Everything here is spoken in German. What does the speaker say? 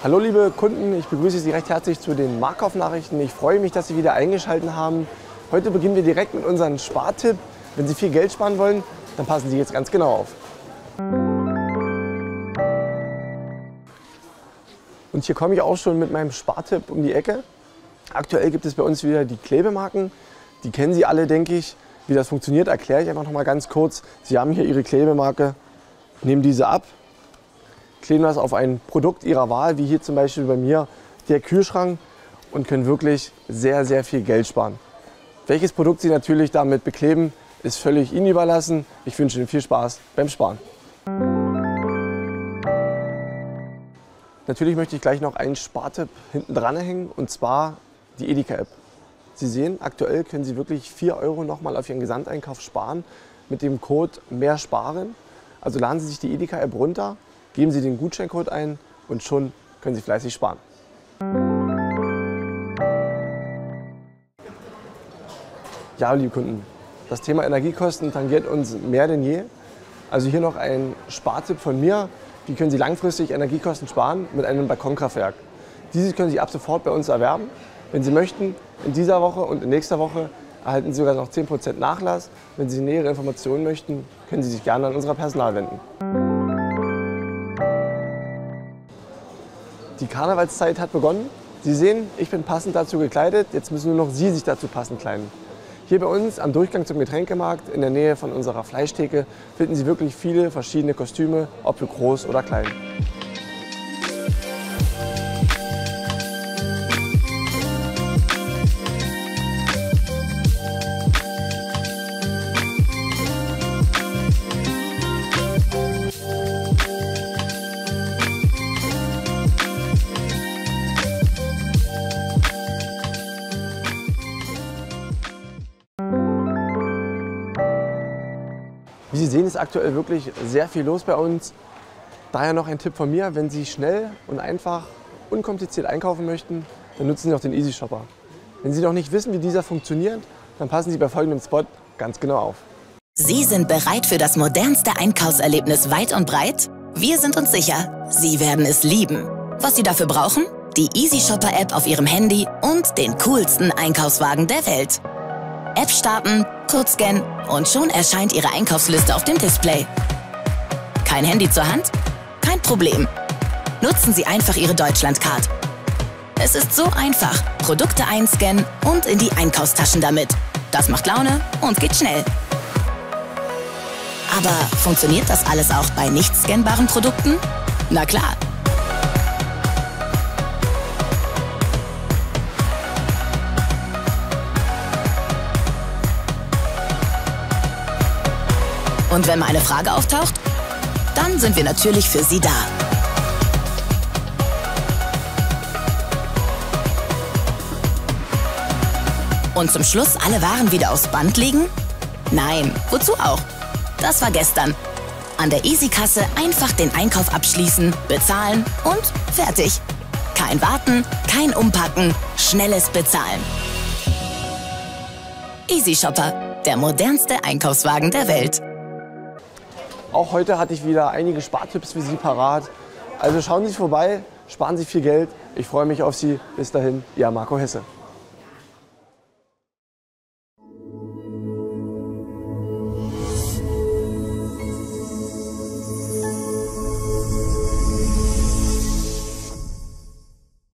Hallo liebe Kunden, ich begrüße Sie recht herzlich zu den Marktkaufnachrichten. Ich freue mich, dass Sie wieder eingeschaltet haben. Heute beginnen wir direkt mit unserem Spartipp. Wenn Sie viel Geld sparen wollen, dann passen Sie jetzt ganz genau auf. Und hier komme ich auch schon mit meinem Spartipp um die Ecke. Aktuell gibt es bei uns wieder die Klebemarken. Die kennen Sie alle, denke ich. Wie das funktioniert, erkläre ich einfach noch mal ganz kurz. Sie haben hier Ihre Klebemarke, nehmen diese ab, kleben das auf ein Produkt Ihrer Wahl, wie hier zum Beispiel bei mir der Kühlschrank, und können wirklich sehr, sehr viel Geld sparen. Welches Produkt Sie natürlich damit bekleben, ist völlig Ihnen überlassen. Ich wünsche Ihnen viel Spaß beim Sparen. Natürlich möchte ich gleich noch einen Spartipp hinten dran hängen, und zwar die Edeka-App. Sie sehen, aktuell können Sie wirklich 4 € nochmal auf Ihren Gesamteinkauf sparen mit dem Code MEHRSPAREN. Also laden Sie sich die Edeka-App runter, geben Sie den Gutscheincode ein und schon können Sie fleißig sparen. Ja, liebe Kunden, das Thema Energiekosten tangiert uns mehr denn je. Also hier noch ein Spartipp von mir. Wie können Sie langfristig Energiekosten sparen mit einem Balkonkraftwerk? Dieses können Sie ab sofort bei uns erwerben. Wenn Sie möchten, in dieser Woche und in nächster Woche erhalten Sie sogar noch 10% Nachlass. Wenn Sie nähere Informationen möchten, können Sie sich gerne an unser Personal wenden. Die Karnevalszeit hat begonnen. Sie sehen, ich bin passend dazu gekleidet. Jetzt müssen nur noch Sie sich dazu passend kleiden. Hier bei uns am Durchgang zum Getränkemarkt in der Nähe von unserer Fleischtheke finden Sie wirklich viele verschiedene Kostüme, ob für groß oder klein. Wie Sie sehen, ist aktuell wirklich sehr viel los bei uns. Daher noch ein Tipp von mir: Wenn Sie schnell und einfach, unkompliziert einkaufen möchten, dann nutzen Sie auch den Easy Shopper. Wenn Sie noch nicht wissen, wie dieser funktioniert, dann passen Sie bei folgendem Spot ganz genau auf. Sie sind bereit für das modernste Einkaufserlebnis weit und breit? Wir sind uns sicher, Sie werden es lieben. Was Sie dafür brauchen? Die Easy Shopper App auf Ihrem Handy und den coolsten Einkaufswagen der Welt. App starten, Code scannen und schon erscheint Ihre Einkaufsliste auf dem Display. Kein Handy zur Hand? Kein Problem. Nutzen Sie einfach Ihre Deutschlandcard. Es ist so einfach. Produkte einscannen und in die Einkaufstaschen damit. Das macht Laune und geht schnell. Aber funktioniert das alles auch bei nicht scannbaren Produkten? Na klar. Und wenn mal eine Frage auftaucht, dann sind wir natürlich für Sie da. Und zum Schluss alle Waren wieder aufs Band legen? Nein, wozu auch? Das war gestern. An der Easy-Kasse einfach den Einkauf abschließen, bezahlen und fertig. Kein Warten, kein Umpacken, schnelles Bezahlen. Easy Shopper, der modernste Einkaufswagen der Welt. Auch heute hatte ich wieder einige Spartipps für Sie parat. Also schauen Sie vorbei, sparen Sie viel Geld. Ich freue mich auf Sie. Bis dahin, Ihr Marco Hesse.